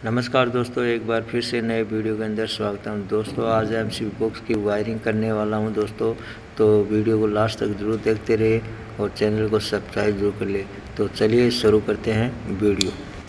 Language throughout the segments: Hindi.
नमस्कार दोस्तों, एक बार फिर से नए वीडियो के अंदर स्वागत है दोस्तों। आज एमसीबी बॉक्स की वायरिंग करने वाला हूं दोस्तों, तो वीडियो को लास्ट तक जरूर देखते रहिए और चैनल को सब्सक्राइब जरूर कर ले। तो चलिए शुरू करते हैं वीडियो।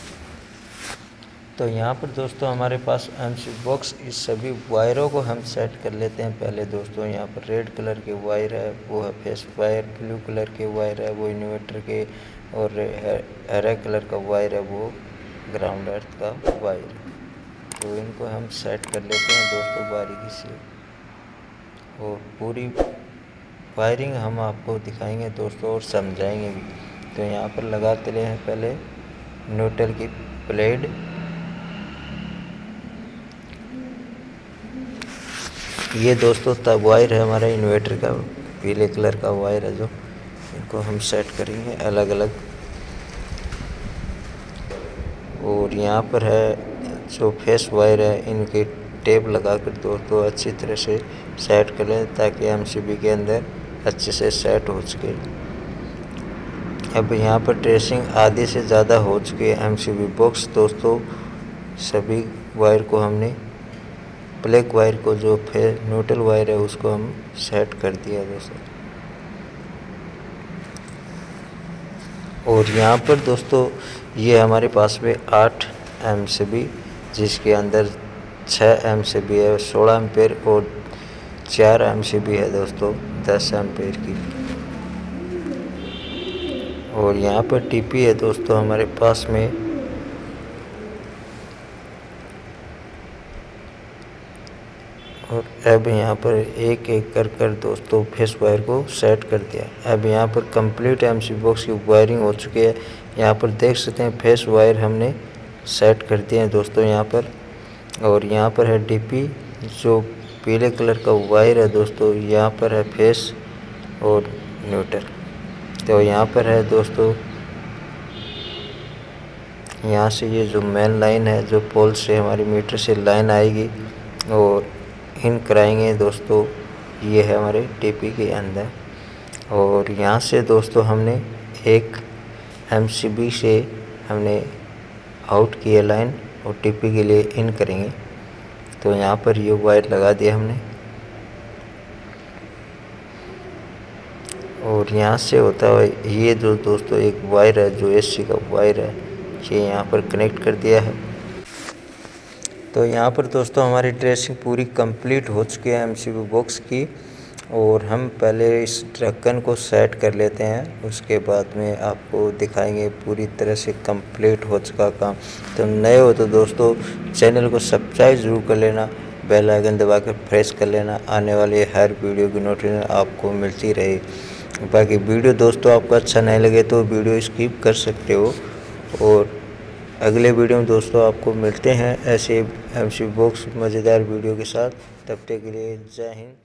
तो यहां पर दोस्तों हमारे पास एमसीबी बॉक्स, इस सभी वायरों को हम सेट कर लेते हैं। पहले दोस्तों यहां पर रेड कलर के वायर है, वो है फेस वायर। ब्लू कलर के वायर है, वो इन्वर्टर के। और हरे कलर का वायर है, वो ग्राउंड अर्थ का वायर। तो इनको हम सेट कर लेते हैं दोस्तों बारीकी से, और पूरी वायरिंग हम आपको दिखाएंगे दोस्तों और समझाएंगे भी। तो यहाँ पर लगाते रहे हैं पहले न्यूट्रल की प्लेट। ये दोस्तों तब वायर है हमारा इन्वर्टर का, पीले कलर का वायर है, जो इनको हम सेट करेंगे अलग अलग। और यहाँ पर है जो फेस वायर है, इनके टेप लगाकर दोस्तों अच्छी तरह से सेट करें ताकि एमसीबी के अंदर अच्छे से सेट हो सके। अब यहाँ पर ट्रेसिंग आधे से ज़्यादा हो चुकी है एमसीबी बॉक्स दोस्तों। सभी वायर को हमने, ब्लैक वायर को जो न्यूट्रल वायर है उसको हम सेट कर दिया दोस्तों। और यहाँ पर दोस्तों ये हमारे पास में 8 एमसीबी, जिसके अंदर 6 एमसीबी है 16 एम्पेयर और 4 एमसीबी है दोस्तों 10 एम्पेयर की। और यहाँ पर टीपी है दोस्तों हमारे पास में। और अब यहाँ पर एक एक कर दोस्तों फेस वायर को सेट कर दिया। अब यहाँ पर कंप्लीट एमसीबी बॉक्स की वायरिंग हो चुकी है। यहाँ पर देख सकते हैं फेस वायर हमने सेट कर दिए हैं दोस्तों यहाँ पर। और यहाँ पर है डीपी, जो पीले कलर का वायर है दोस्तों। यहाँ पर है फेस और न्यूट्रल। तो यहाँ पर है दोस्तों, यहाँ से ये जो मेन लाइन है, जो पोल से हमारी मीटर से लाइन आएगी और इन कराएंगे दोस्तों। ये है हमारे टीपी के अंदर। और यहाँ से दोस्तों हमने एक एमसीबी से हमने आउट किया लाइन और टीपी के लिए इन करेंगे। तो यहाँ पर ये वायर लगा दिया हमने। और यहाँ से होता है ये जो दोस्तों एक वायर है, जो एसी का वायर है, ये यहाँ पर कनेक्ट कर दिया है। तो यहाँ पर दोस्तों हमारी ट्रेसिंग पूरी कंप्लीट हो चुकी है एमसीबी बॉक्स की। और हम पहले इस ढक्कन को सेट कर लेते हैं, उसके बाद में आपको दिखाएंगे पूरी तरह से कंप्लीट हो चुका काम। तो नए हो तो दोस्तों चैनल को सब्सक्राइब ज़रूर कर लेना, बेल आइकन दबा कर प्रेस कर लेना, आने वाले हर वीडियो की नोटिफिकेशन आपको मिलती रहे। बाकी वीडियो दोस्तों आपको अच्छा नहीं लगे तो वीडियो स्किप कर सकते हो। और अगले वीडियो में दोस्तों आपको मिलते हैं ऐसे एमसीबी बॉक्स मज़ेदार वीडियो के साथ। तब तक के लिए जय हिंद।